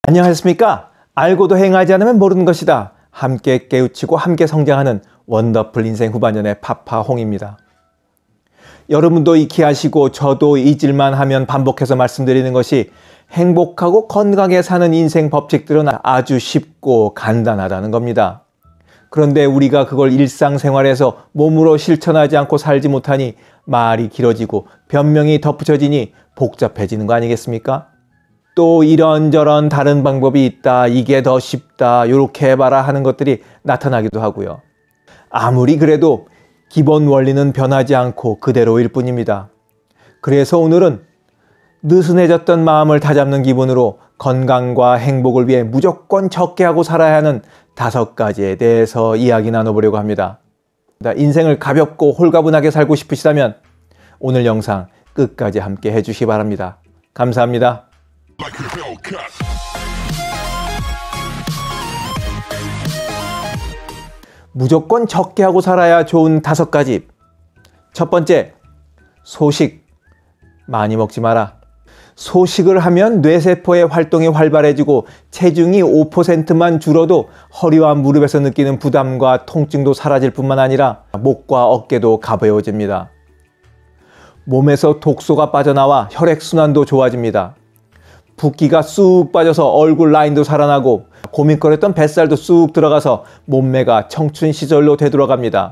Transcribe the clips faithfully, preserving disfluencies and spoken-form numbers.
안녕하십니까? 알고도 행하지 않으면 모르는 것이다. 함께 깨우치고 함께 성장하는 원더풀 인생 후반년의 파파홍입니다. 여러분도 익히 아시고 저도 잊을만 하면 반복해서 말씀드리는 것이 행복하고 건강하게 사는 인생 법칙들은 아주 쉽고 간단하다는 겁니다. 그런데 우리가 그걸 일상생활에서 몸으로 실천하지 않고 살지 못하니 말이 길어지고 변명이 덧붙여지니 복잡해지는 거 아니겠습니까? 또 이런저런 다른 방법이 있다, 이게 더 쉽다, 이렇게 해봐라 하는 것들이 나타나기도 하고요. 아무리 그래도 기본 원리는 변하지 않고 그대로일 뿐입니다. 그래서 오늘은 느슨해졌던 마음을 다잡는 기분으로 건강과 행복을 위해 무조건 적게 하고 살아야 하는 다섯 가지에 대해서 이야기 나눠보려고 합니다. 인생을 가볍고 홀가분하게 살고 싶으시다면 오늘 영상 끝까지 함께 해주시기 바랍니다. 감사합니다. 무조건 적게 하고 살아야 좋은 다섯 가지. 첫 번째, 소식 많이 먹지 마라. 소식을 하면 뇌세포의 활동이 활발해지고 체중이 오 퍼센트만 줄어도 허리와 무릎에서 느끼는 부담과 통증도 사라질 뿐만 아니라 목과 어깨도 가벼워집니다. 몸에서 독소가 빠져나와 혈액순환도 좋아집니다. 붓기가 쑥 빠져서 얼굴 라인도 살아나고 고민거렸던 뱃살도 쑥 들어가서 몸매가 청춘 시절로 되돌아갑니다.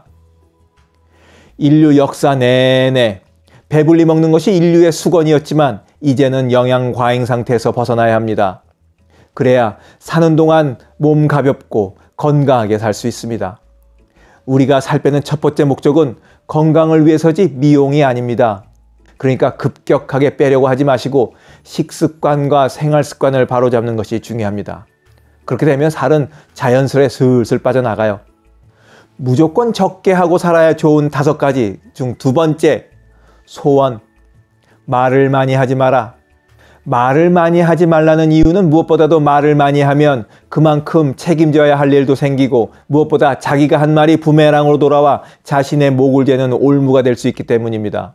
인류 역사 내내 배불리 먹는 것이 인류의 수건이었지만 이제는 영양 과잉 상태에서 벗어나야 합니다. 그래야 사는 동안 몸 가볍고 건강하게 살 수 있습니다. 우리가 살 빼는 첫 번째 목적은 건강을 위해서지 미용이 아닙니다. 그러니까 급격하게 빼려고 하지 마시고 식습관과 생활습관을 바로잡는 것이 중요합니다. 그렇게 되면 살은 자연스레 슬슬 빠져나가요. 무조건 적게 하고 살아야 좋은 다섯 가지 중 두 번째, 소원. 말을 많이 하지 마라. 말을 많이 하지 말라는 이유는 무엇보다도 말을 많이 하면 그만큼 책임져야 할 일도 생기고 무엇보다 자기가 한 말이 부메랑으로 돌아와 자신의 목을 재는 올무가 될 수 있기 때문입니다.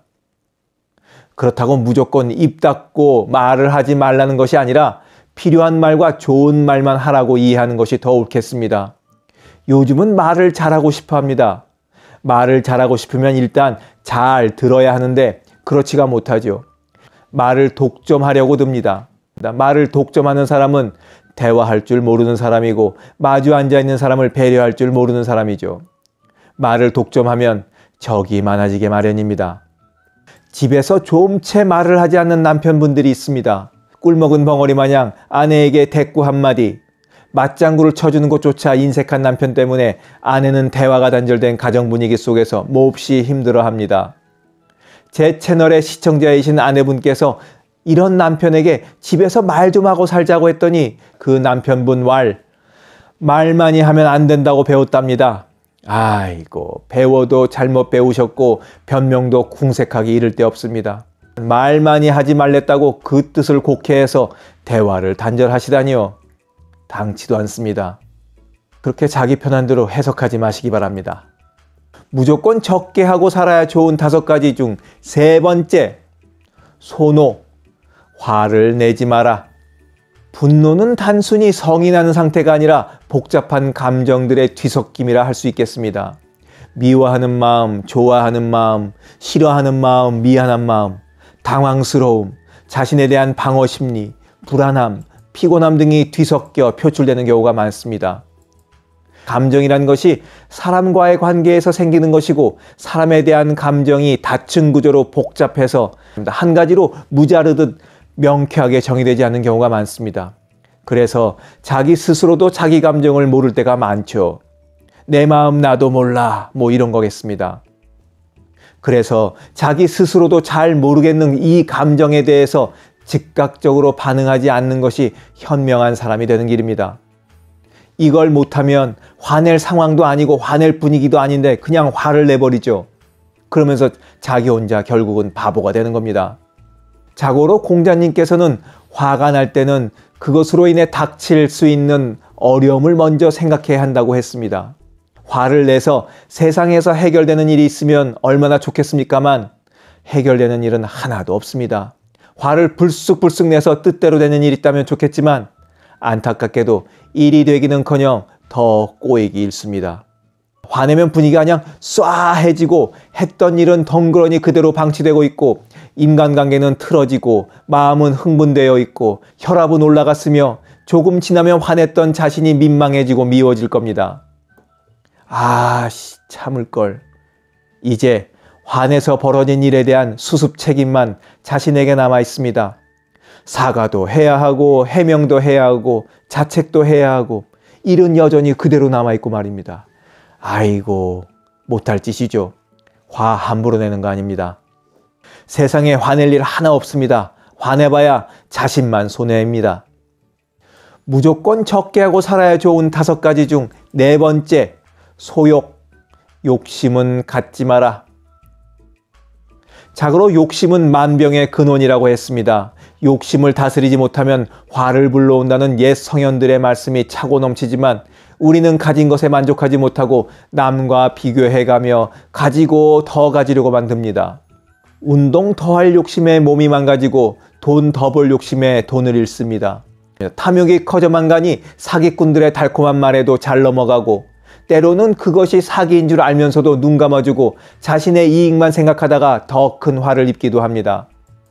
그렇다고 무조건 입 닫고 말을 하지 말라는 것이 아니라 필요한 말과 좋은 말만 하라고 이해하는 것이 더 옳겠습니다. 요즘은 말을 잘하고 싶어 합니다. 말을 잘하고 싶으면 일단 잘 들어야 하는데 그렇지가 못하죠. 말을 독점하려고 듭니다. 말을 독점하는 사람은 대화할 줄 모르는 사람이고 마주 앉아있는 사람을 배려할 줄 모르는 사람이죠. 말을 독점하면 적이 많아지게 마련입니다. 집에서 좀채 말을 하지 않는 남편분들이 있습니다. 꿀먹은 벙어리 마냥 아내에게 대꾸 한마디, 맞장구를 쳐주는 것조차 인색한 남편 때문에 아내는 대화가 단절된 가정 분위기 속에서 몹시 힘들어합니다. 제 채널의 시청자이신 아내분께서 이런 남편에게 집에서 말 좀 하고 살자고 했더니 그 남편분 말, 말 많이 하면 안 된다고 배웠답니다. 아이고, 배워도 잘못 배우셨고 변명도 궁색하기 이를 데 없습니다. 말 많이 하지 말랬다고 그 뜻을 곡해해서 대화를 단절하시다니요. 당치도 않습니다. 그렇게 자기 편한 대로 해석하지 마시기 바랍니다. 무조건 적게 하고 살아야 좋은 다섯 가지 중 세 번째, 소노. 화를 내지 마라. 분노는 단순히 성이 나는 상태가 아니라 복잡한 감정들의 뒤섞임이라 할 수 있겠습니다. 미워하는 마음, 좋아하는 마음, 싫어하는 마음, 미안한 마음, 당황스러움, 자신에 대한 방어 심리, 불안함, 피곤함 등이 뒤섞여 표출되는 경우가 많습니다. 감정이란 것이 사람과의 관계에서 생기는 것이고 사람에 대한 감정이 다층 구조로 복잡해서 한 가지로 무자르듯 명쾌하게 정의되지 않는 경우가 많습니다. 그래서 자기 스스로도 자기 감정을 모를 때가 많죠. 내 마음 나도 몰라, 뭐 이런 거겠습니다. 그래서 자기 스스로도 잘 모르겠는 이 감정에 대해서 즉각적으로 반응하지 않는 것이 현명한 사람이 되는 길입니다. 이걸 못하면 화낼 상황도 아니고 화낼 분위기도 아닌데 그냥 화를 내버리죠. 그러면서 자기 혼자 결국은 바보가 되는 겁니다. 자고로 공자님께서는 화가 날 때는 그것으로 인해 닥칠 수 있는 어려움을 먼저 생각해야 한다고 했습니다. 화를 내서 세상에서 해결되는 일이 있으면 얼마나 좋겠습니까만 해결되는 일은 하나도 없습니다. 화를 불쑥불쑥 내서 뜻대로 되는 일이 있다면 좋겠지만 안타깝게도 일이 되기는커녕 더 꼬이기 일쑤입니다. 화내면 분위기가 그냥 쏴해지고 했던 일은 덩그러니 그대로 방치되고 있고 인간관계는 틀어지고 마음은 흥분되어 있고 혈압은 올라갔으며 조금 지나면 화냈던 자신이 민망해지고 미워질 겁니다. 아, 참을걸. 이제 화내서 벌어진 일에 대한 수습 책임만 자신에게 남아 있습니다. 사과도 해야 하고 해명도 해야 하고 자책도 해야 하고 일은 여전히 그대로 남아있고 말입니다. 아이고, 못할 짓이죠. 화 함부로 내는 거 아닙니다. 세상에 화낼 일 하나 없습니다. 화내봐야 자신만 손해입니다. 무조건 적게 하고 살아야 좋은 다섯 가지 중 네 번째, 소욕. 욕심은 갖지 마라. 자고로 욕심은 만병의 근원이라고 했습니다. 욕심을 다스리지 못하면 화를 불러온다는 옛 성현들의 말씀이 차고 넘치지만 우리는 가진 것에 만족하지 못하고 남과 비교해가며 가지고 더 가지려고 만듭니다. 운동 더 할 욕심에 몸이 망가지고 돈 더 벌 욕심에 돈을 잃습니다. 탐욕이 커져만 가니 사기꾼들의 달콤한 말에도 잘 넘어가고 때로는 그것이 사기인 줄 알면서도 눈 감아주고 자신의 이익만 생각하다가 더 큰 화를 입기도 합니다.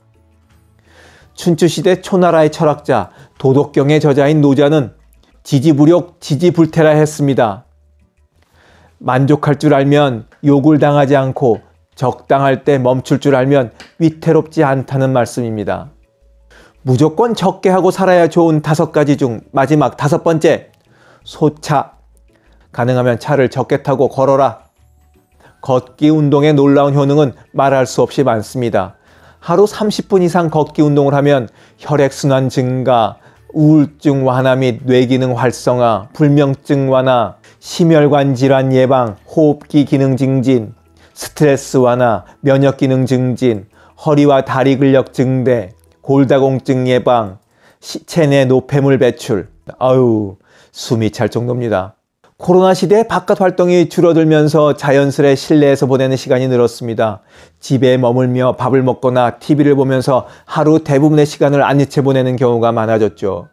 춘추시대 초나라의 철학자 도덕경의 저자인 노자는 지지부력 지지불태라 했습니다. 만족할 줄 알면 욕을 당하지 않고 적당할 때 멈출 줄 알면 위태롭지 않다는 말씀입니다. 무조건 적게 하고 살아야 좋은 다섯 가지 중 마지막 다섯 번째, 소차. 가능하면 차를 적게 타고 걸어라. 걷기 운동의 놀라운 효능은 말할 수 없이 많습니다. 하루 삼십 분 이상 걷기 운동을 하면 혈액순환 증가, 우울증 완화 및 뇌기능 활성화, 불면증 완화, 심혈관 질환 예방, 호흡기 기능 증진, 스트레스 완화, 면역 기능 증진, 허리와 다리 근력 증대, 골다공증 예방, 체내 노폐물 배출. 아유, 숨이 찰 정도입니다. 코로나 시대에 바깥 활동이 줄어들면서 자연스레 실내에서 보내는 시간이 늘었습니다. 집에 머물며 밥을 먹거나 티비를 보면서 하루 대부분의 시간을 안이채 보내는 경우가 많아졌죠.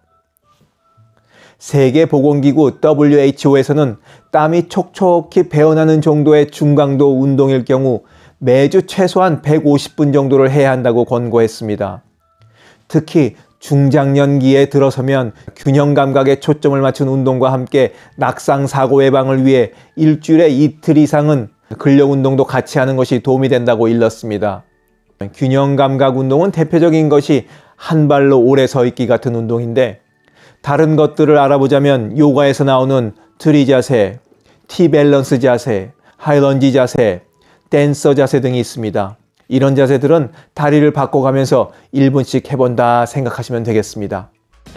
세계보건기구 더블유에이치오에서는 땀이 촉촉히 배어나는 정도의 중강도 운동일 경우 매주 최소한 백오십 분 정도를 해야 한다고 권고했습니다. 특히 중장년기에 들어서면 균형 감각에 초점을 맞춘 운동과 함께 낙상 사고 예방을 위해 일주일에 이틀 이상은 근력 운동도 같이 하는 것이 도움이 된다고 일렀습니다. 균형 감각 운동은 대표적인 것이 한 발로 오래 서 있기 같은 운동인데 다른 것들을 알아보자면 요가에서 나오는 트리 자세, 티 밸런스 자세, 하이런지 자세, 댄서 자세 등이 있습니다. 이런 자세들은 다리를 바꿔가면서 일 분씩 해본다 생각하시면 되겠습니다.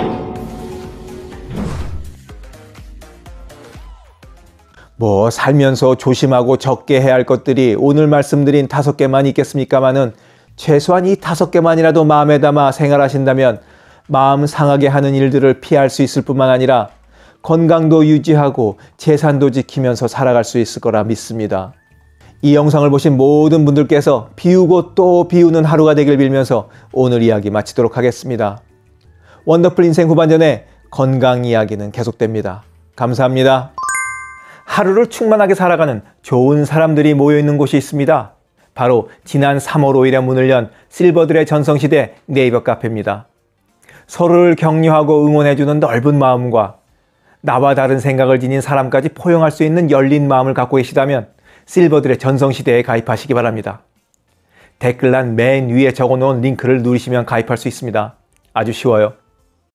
뭐 살면서 조심하고 적게 해야 할 것들이 오늘 말씀드린 다섯 개만 있겠습니까마는 최소한 이 다섯 개만이라도 마음에 담아 생활하신다면 마음 상하게 하는 일들을 피할 수 있을 뿐만 아니라 건강도 유지하고 재산도 지키면서 살아갈 수 있을 거라 믿습니다. 이 영상을 보신 모든 분들께서 비우고 또 비우는 하루가 되길 빌면서 오늘 이야기 마치도록 하겠습니다. 원더풀 인생 후반전에 건강 이야기는 계속됩니다. 감사합니다. 하루를 충만하게 살아가는 좋은 사람들이 모여있는 곳이 있습니다. 바로 지난 삼월 오일에 문을 연 실버들의 전성시대 네이버 카페입니다. 서로를 격려하고 응원해주는 넓은 마음과 나와 다른 생각을 지닌 사람까지 포용할 수 있는 열린 마음을 갖고 계시다면 실버들의 전성시대에 가입하시기 바랍니다. 댓글란 맨 위에 적어놓은 링크를 누르시면 가입할 수 있습니다. 아주 쉬워요.